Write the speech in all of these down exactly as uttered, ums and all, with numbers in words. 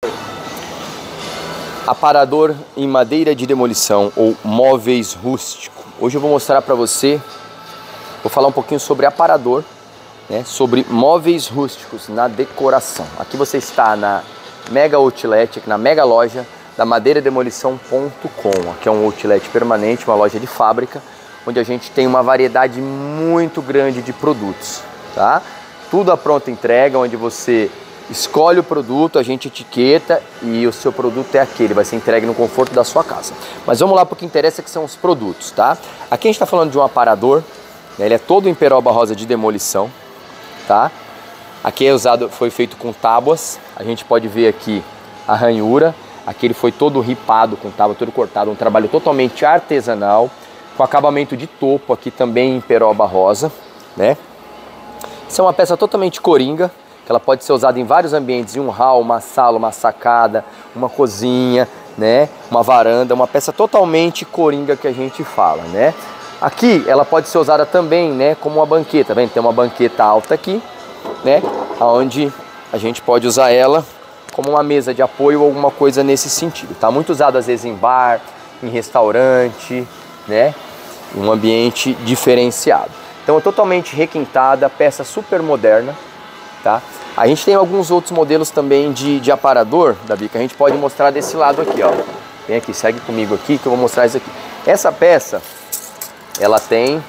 Aparador em madeira de demolição ou móveis rústicos. Hoje eu vou mostrar para você, vou falar um pouquinho sobre aparador, né, sobre móveis rústicos na decoração. Aqui você está na Mega Outlet, aqui na Mega Loja da madeira demolição ponto com. Aqui é um outlet permanente, uma loja de fábrica, onde a gente tem uma variedade muito grande de produtos, tá? Tudo à pronta entrega, onde você escolhe o produto, a gente etiqueta e o seu produto é aquele, vai ser entregue no conforto da sua casa. Mas vamos lá para o que interessa, que são os produtos, tá? Aqui a gente está falando de um aparador, né? Ele é todo em peroba rosa de demolição, tá? Aqui é usado, foi feito com tábuas, a gente pode ver aqui a ranhura, aqui ele foi todo ripado com tábua, todo cortado, um trabalho totalmente artesanal, com acabamento de topo aqui também em peroba rosa, né? Isso é uma peça totalmente coringa, que ela pode ser usada em vários ambientes, em um hall, uma sala, uma sacada, uma cozinha, né? Uma varanda, uma peça totalmente coringa que a gente fala, né? Aqui ela pode ser usada também, né, como uma banqueta, vem? Tem uma banqueta alta aqui, né? Onde a gente pode usar ela como uma mesa de apoio ou alguma coisa nesse sentido. Tá muito usado às vezes em bar, em restaurante, né? Em um ambiente diferenciado. Então é totalmente requintada, peça super moderna. Tá? A gente tem alguns outros modelos também de, de aparador, Davi, que a gente pode mostrar desse lado aqui, ó. Vem aqui, segue comigo aqui que eu vou mostrar isso aqui. Essa peça, ela tem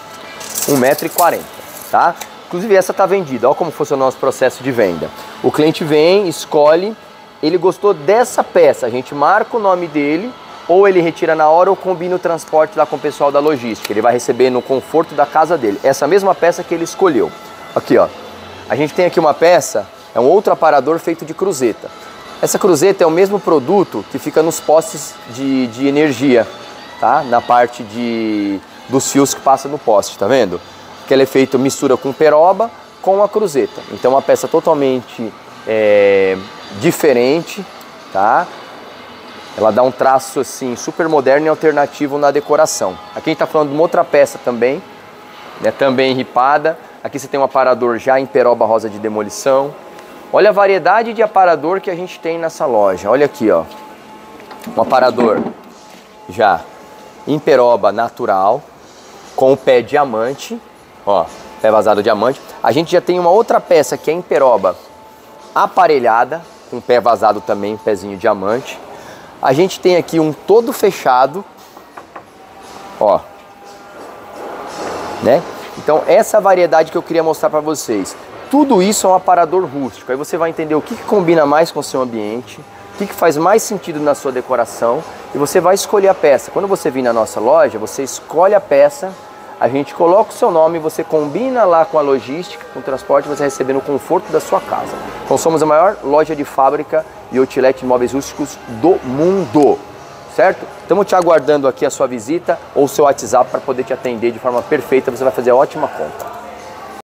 um metro e quarenta, tá? Inclusive essa tá vendida, olha como funciona o nosso processo de venda. O cliente vem, escolhe, ele gostou dessa peça, a gente marca o nome dele, ou ele retira na hora ou combina o transporte lá com o pessoal da logística. Ele vai receber no conforto da casa dele, essa mesma peça que ele escolheu. Aqui, ó. A gente tem aqui uma peça, é um outro aparador feito de cruzeta. Essa cruzeta é o mesmo produto que fica nos postes de, de energia, tá? Na parte de, dos fios que passa no poste, tá vendo? Que ela é feita mistura com peroba com a cruzeta. Então é uma peça totalmente é, diferente, tá? Ela dá um traço assim super moderno e alternativo na decoração. Aqui a gente tá falando de uma outra peça também, né? Também ripada. Aqui você tem um aparador já em peroba rosa de demolição. Olha a variedade de aparador que a gente tem nessa loja. Olha aqui, ó. Um aparador já em peroba natural, com o pé diamante. Ó, pé vazado diamante. A gente já tem uma outra peça que é em peroba aparelhada, com pé vazado também, pezinho diamante. A gente tem aqui um todo fechado. Ó. Né? Então essa variedade que eu queria mostrar para vocês. Tudo isso é um aparador rústico. Aí você vai entender o que, que combina mais com o seu ambiente, o que, que faz mais sentido na sua decoração e você vai escolher a peça. Quando você vir na nossa loja, você escolhe a peça, a gente coloca o seu nome, você combina lá com a logística, com o transporte, você vai receber no conforto da sua casa. Então somos a maior loja de fábrica e outlet de móveis rústicos do mundo. Certo? Estamos te aguardando aqui a sua visita ou o seu WhatsApp para poder te atender de forma perfeita, você vai fazer ótima conta.